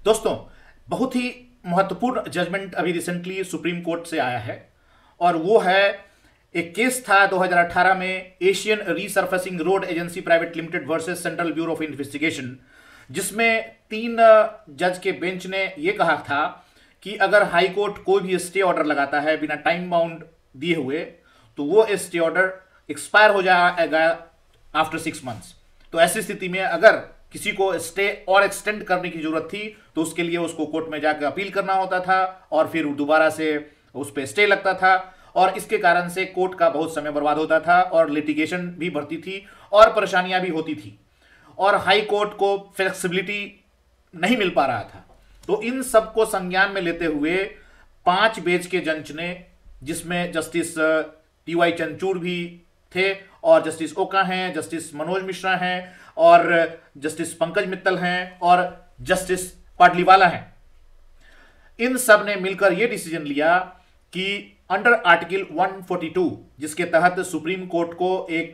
दोस्तों, बहुत ही महत्वपूर्ण जजमेंट अभी रिसेंटली सुप्रीम कोर्ट से आया है और वो है एक केस था 2018 में Asian resurfacing road agency private limited versus central bureau of investigation, जिसमें 3 जज के बेंच ने यह कहा था कि अगर हाई कोर्ट कोई भी स्टे ऑर्डर लगाता है बिना टाइम बाउंड दिए हुए तो वो स्टे ऑर्डर एक्सपायर हो जाएगा आफ्टर 6 मंथ्स। तो ऐसी स्थिति में अगर किसी को स्टे और एक्सटेंड करने की जरूरत थी तो उसके लिए उसको कोर्ट में जाकर अपील करना होता था और फिर दोबारा से उस पर स्टे लगता था और इसके कारण से कोर्ट का बहुत समय बर्बाद होता था और लिटिगेशन भी बढ़ती थी और परेशानियां भी होती थी और हाई कोर्ट को फ्लेक्सिबिलिटी नहीं मिल पा रहा था। तो इन सब को संज्ञान में लेते हुए 5 बेंच के जज ने, जिसमें जस्टिस टी.वाई. चंद्रचूड़ भी थे और जस्टिस ओका हैं, जस्टिस मनोज मिश्रा हैं और जस्टिस पंकज मित्तल हैं और जस्टिस पाटलीवाला हैं, इन सब ने मिलकर यह डिसीजन लिया कि अंडर आर्टिकल 142, जिसके तहत सुप्रीम कोर्ट को एक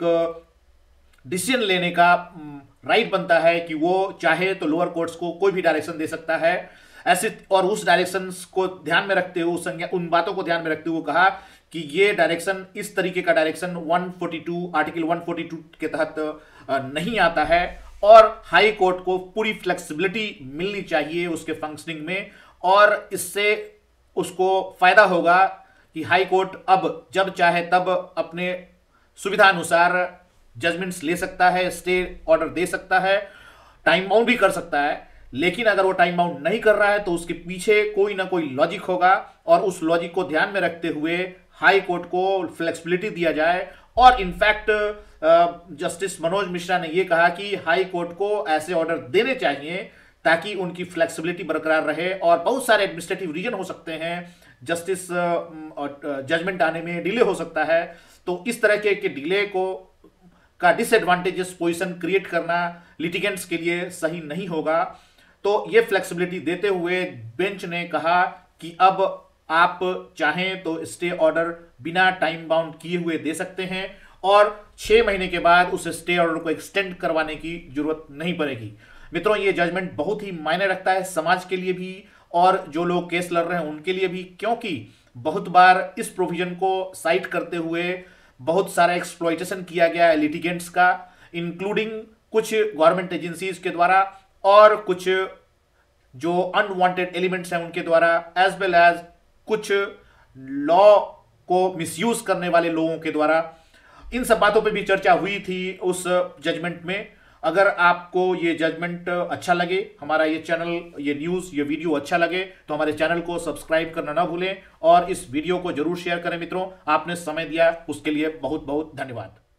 डिसीजन लेने का राइट बनता है कि वो चाहे तो लोअर कोर्ट्स को कोई भी डायरेक्शन दे सकता है ऐसे, और उस डायरेक्शन को ध्यान में रखते हुए उन बातों को ध्यान में रखते हुए कहा कि ये डायरेक्शन, इस तरीके का डायरेक्शन 142 आर्टिकल 142 के तहत नहीं आता है और हाई कोर्ट को पूरी फ्लेक्सिबिलिटी मिलनी चाहिए उसके फंक्शनिंग में, और इससे उसको फायदा होगा कि हाई कोर्ट अब जब चाहे तब अपने सुविधा अनुसार जजमेंट्स ले सकता है, स्टे ऑर्डर दे सकता है, टाइम बाउंड भी कर सकता है। लेकिन अगर वो टाइम बाउंड नहीं कर रहा है तो उसके पीछे कोई ना कोई लॉजिक होगा और उस लॉजिक को ध्यान में रखते हुए हाई कोर्ट को फ्लेक्सिबिलिटी दिया जाए। और इनफैक्ट जस्टिस मनोज मिश्रा ने यह कहा कि हाई कोर्ट को ऐसे ऑर्डर देने चाहिए ताकि उनकी फ्लेक्सिबिलिटी बरकरार रहे, और बहुत सारे एडमिनिस्ट्रेटिव रीजन हो सकते हैं, जस्टिस जजमेंट आने में डिले हो सकता है, तो इस तरह के डिले का डिसएडवांटेजेस पोजीशन क्रिएट करना लिटिगेंट्स के लिए सही नहीं होगा। तो ये फ्लेक्सिबिलिटी देते हुए बेंच ने कहा कि अब आप चाहें तो स्टे ऑर्डर बिना टाइम बाउंड किए हुए दे सकते हैं और 6 महीने के बाद उस स्टे ऑर्डर को एक्सटेंड करवाने की जरूरत नहीं पड़ेगी। मित्रों, ये जजमेंट बहुत ही मायने रखता है समाज के लिए भी और जो लोग केस लड़ रहे हैं उनके लिए भी, क्योंकि बहुत बार इस प्रोविजन को साइट करते हुए बहुत सारा एक्सप्लॉइटेशन किया गया है लिटिगेंट्स का, इंक्लूडिंग कुछ गवर्नमेंट एजेंसीज के द्वारा और कुछ जो अनवांटेड एलिमेंट्स हैं उनके द्वारा, एज वेल एज कुछ लॉ को मिसयूज करने वाले लोगों के द्वारा। इन सब बातों पे भी चर्चा हुई थी उस जजमेंट में। अगर आपको ये जजमेंट अच्छा लगे, हमारा ये चैनल, ये न्यूज़, ये वीडियो अच्छा लगे तो हमारे चैनल को सब्सक्राइब करना ना भूलें और इस वीडियो को जरूर शेयर करें। मित्रों, आपने समय दिया उसके लिए बहुत बहुत धन्यवाद।